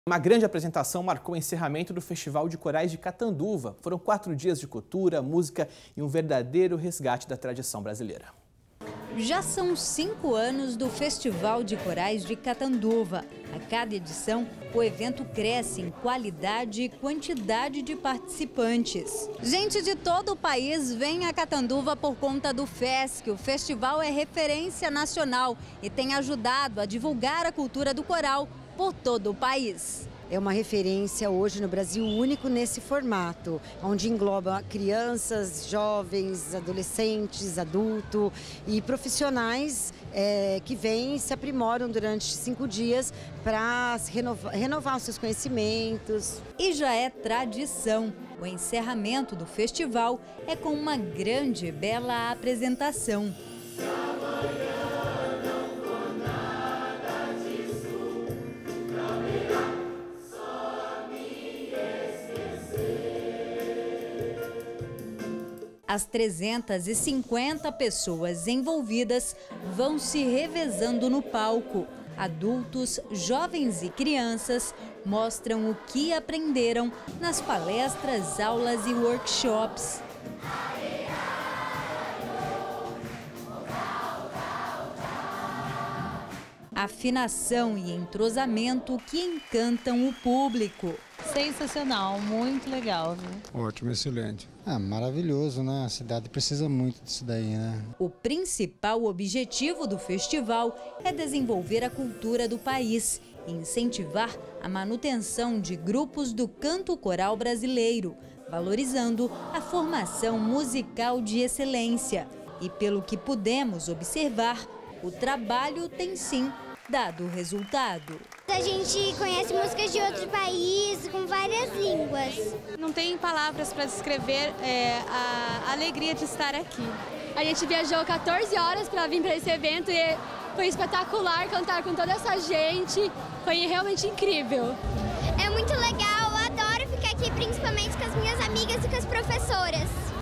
Uma grande apresentação marcou o encerramento do Festival de Corais de Catanduva. Foram 4 dias de cultura, música e um verdadeiro resgate da tradição brasileira. Já são 5 anos do Festival de Corais de Catanduva. A cada edição, o evento cresce em qualidade e quantidade de participantes. Gente de todo o país vem a Catanduva por conta do FESC. O festival é referência nacional e tem ajudado a divulgar a cultura do coral por todo o país. É uma referência hoje no Brasil único nesse formato, onde engloba crianças, jovens, adolescentes, adultos e profissionais que vêm e se aprimoram durante 5 dias para renovar os seus conhecimentos. E já é tradição. O encerramento do festival é com uma grande e bela apresentação. As 350 pessoas envolvidas vão se revezando no palco. Adultos, jovens e crianças mostram o que aprenderam nas palestras, aulas e workshops. Afinação e entrosamento que encantam o público. Sensacional, muito legal, viu? Ótimo, excelente. Maravilhoso, né? A cidade precisa muito disso daí, né? O principal objetivo do festival é desenvolver a cultura do país e incentivar a manutenção de grupos do canto coral brasileiro, valorizando a formação musical de excelência. E pelo que pudemos observar, o trabalho tem sim dado resultado. A gente conhece músicas de outro país com várias línguas. Não tem palavras para descrever a alegria de estar aqui. A gente viajou 14 horas para vir para esse evento e foi espetacular cantar com toda essa gente. Foi realmente incrível. É muito legal, eu adoro ficar aqui, principalmente com as minhas amigas e com as professoras.